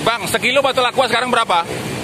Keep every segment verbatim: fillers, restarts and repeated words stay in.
Bang, sekilo botol aqua sekarang berapa?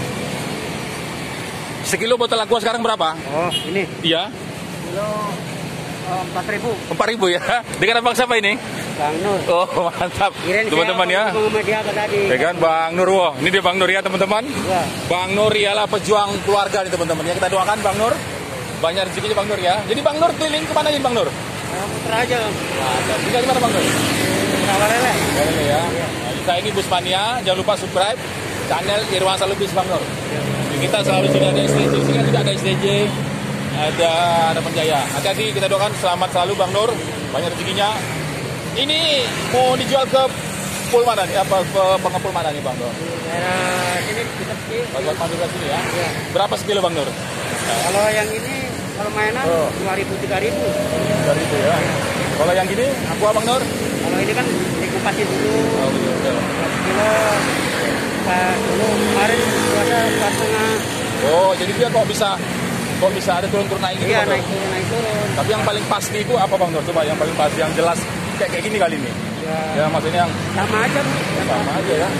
Sekilo botol aqua sekarang berapa? Oh, ini. Iya. Kilo empat ribu. Empat ribu ya. Dengan abang siapa ini? Bang Nur. Oh, mantap. Teman-teman ya. Ya kan, Bang Nur. Wow. Ini dia Bang Nur ya, teman-teman. Ya. Bang Nur ialah pejuang keluarga nih, teman-teman. Ya, kita doakan Bang Nur. Banyak rezekinya Bang Nur ya. Jadi Bang Nur keliling kemana aja Bang Nur? Putra aja. Mantap. Tinggal di mana Bang Nur? Rawarele. Rawarele ya. Saya ini Busmania. Jangan lupa subscribe channel Irwan Salubis Bang Nur. Kita selalu sudah ada S D J, sini juga ada S D J, ada Harapan Jaya. Hati-hati, kita doakan selamat selalu Bang Nur, banyak rezekinya. Ini mau dijual ke pool mana nih? Apa ke pengepul mana nih Bang Nur? Daerah sini kita sih. Buat Madura sini ya. Ya. Berapa sekilo Bang Nur? Kalau yang ini kalau mainan dua ribu tiga ribu. Tiga ribu ya. Kalau yang gini, aku Bang Nur? Kalau ini kan dikupasin dulu. Oh, betul. Kilo Pak dulu kemarin puasa empat setengah. Oh, jadi dia kok bisa kok bisa ada turun-turun naik gitu? Iya, naik turun naik turun. Tapi yang paling pasti itu apa Bang Nur? Coba yang paling pasti, yang jelas kayak kayak gini kali ini. Ya, ya maksudnya yang sama aja, Bu. Sama aja ya.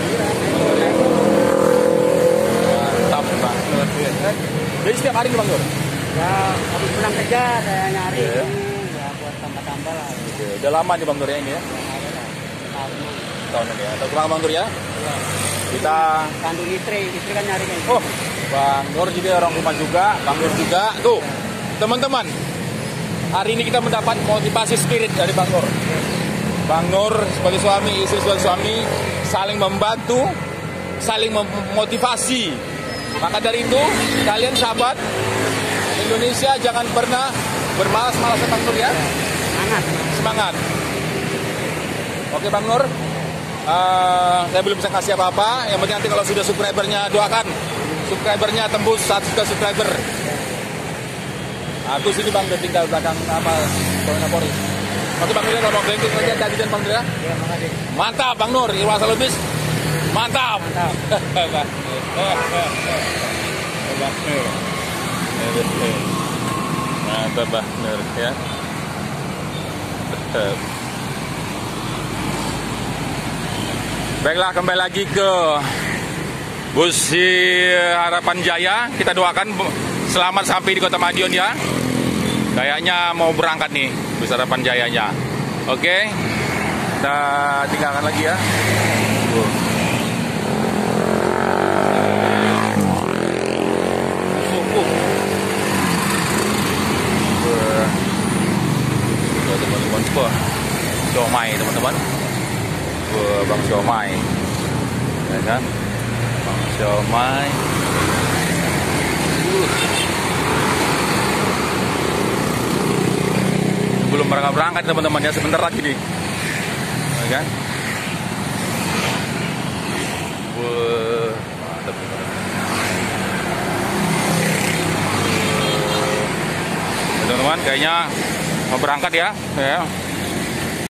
Mantap Bang Nur. Jadi setiap hari nih Bang Nur? Ya, habis pulang kerja saya nyari yeah. ini ya buat tambah-tambah lah. Oke, udah lama nih Bang Nur ya ini ya? Tahun ini ya. Tahun kurang Bang Nur ya? Ya. Kita kandung istri, istri kan nyari kan. Oh, Bang Nur juga orang rumah juga, Bang Nur juga. Tuh, teman-teman. Hari ini kita mendapat motivasi spirit dari Bang Nur. Bang Nur sebagai suami, istri sebagai suami saling membantu, saling memotivasi. Maka dari itu, kalian sahabat Indonesia jangan pernah bermalas-malasan Bang Nur ya. Semangat. Semangat. Oke Bang Nur. Uh, saya belum bisa kasih apa-apa. Yang penting nanti kalau sudah subscribernya doakan subscribernya tembus satu juta subscriber. Aku sini Bang, tinggal belakang apa Polri. Oke Bang Nur, kalau mau banking lagi ada izin Bang Nur ya. Ya, makasih. Mantap Bang Nur, Irwan Salubis. Mantap. Mantap. Mantap Bang Nur ya. Baiklah, kembali lagi ke Bus Harapan Jaya. Kita doakan selamat sampai di Kota Madiun ya. Kayaknya mau berangkat nih Bus Harapan Jayanya. Oke, kita tinggalkan lagi ya. Teman-teman, siomay teman-teman. Bang siomay, ya kan? Bang siomay. Uh. Belum berangkat-berangkat teman-teman ya, sebentar lagi nih, ya kan? Wah, mantap. Teman-teman, kayaknya mau berangkat ya, ya.